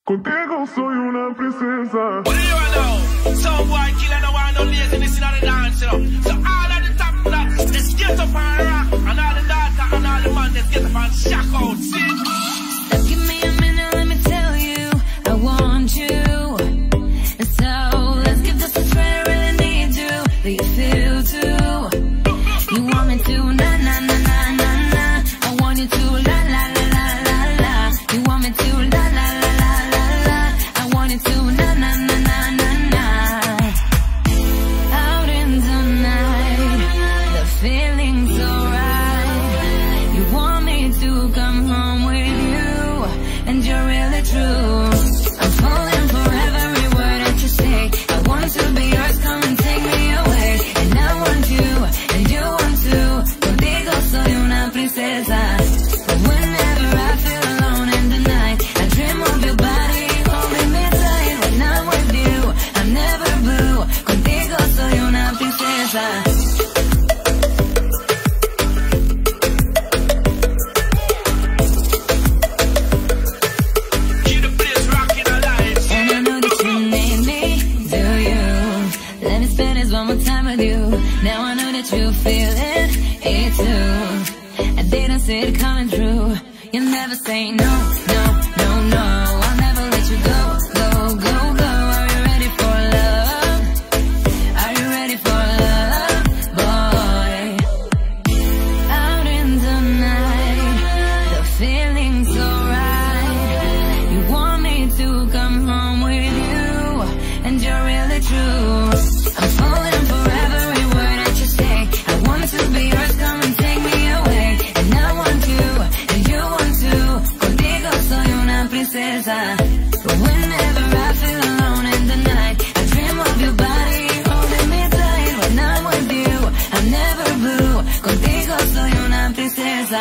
Contigo soy una princesa. What do you know? Some boy killer no want no laziness in the dance, you know. So all of the top nuts, let's get up and rock. And all the daughter and all the man, let's get up and shock out. See? So give me a minute, let me tell you, I want you. And so let's give this a try, I really need you. Do you feel too? You want me to, na na na na na na. I want you to, la la la la la la. You want me to, la la la la la la. I want you to, na na na na na na. Out in the night, the feeling's so right. You want me to come home with you, and you're really true. I'm falling for every word that you say. I want to be yours, come and take me away. And I want you, and you want to. Contigo soy una princesa. But whenever I feel alone in the night, I dream of your body holding me tight. When I'm with you, I'm never blue. Contigo soy una princesa. One more time with you. Now I know that you feel it too. I didn't see it coming through. You never say no, no, no, no. I'll never let you go, go, go, go. Are you ready for love? Are you ready for love, boy? Out in the night, the feeling's so right. You want me to come home with you, and you're really true. I'm falling for every word that you say. I want to be yours, come and take me away. And I want you, and you want to. Contigo soy una princesa. But whenever I feel alone in the night, I dream of your body holding me tight. When I'm with you, I'm never blue. Contigo soy una princesa.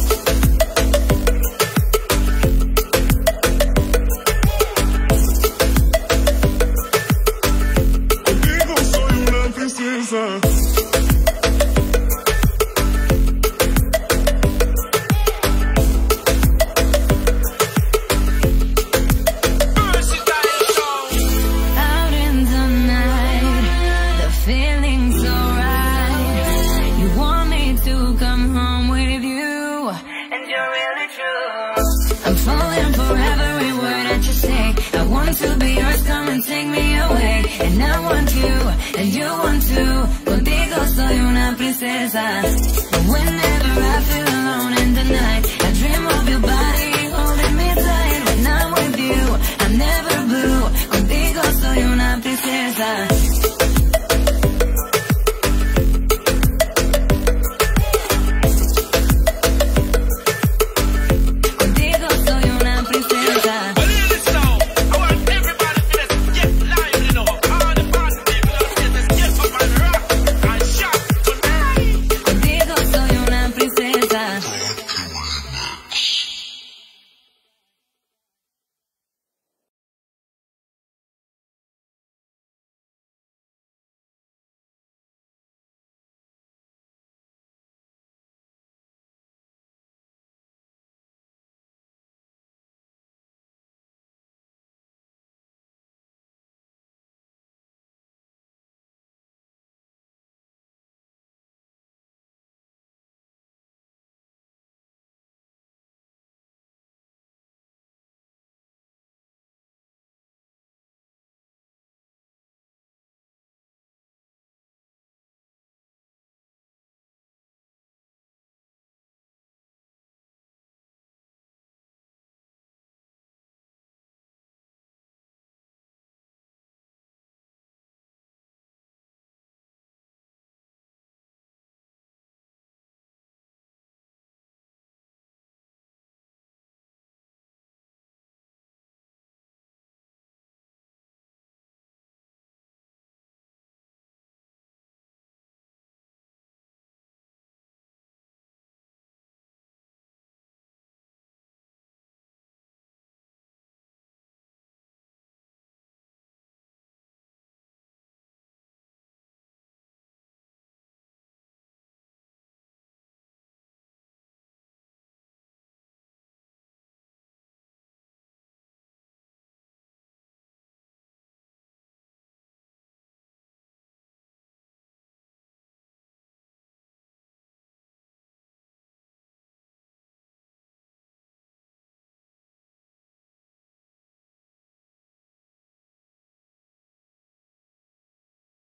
Out in the night, the feeling's so right. You want me to come home with you, and you're really true. I'm falling for every word that you say. I want to be yours, come and take me away. And I want you, and you want to. Contigo soy una princesa. But whenever I feel alone in the night, I dream of your body holding me tight. When I'm with you, I'm never blue. Contigo soy una princesa.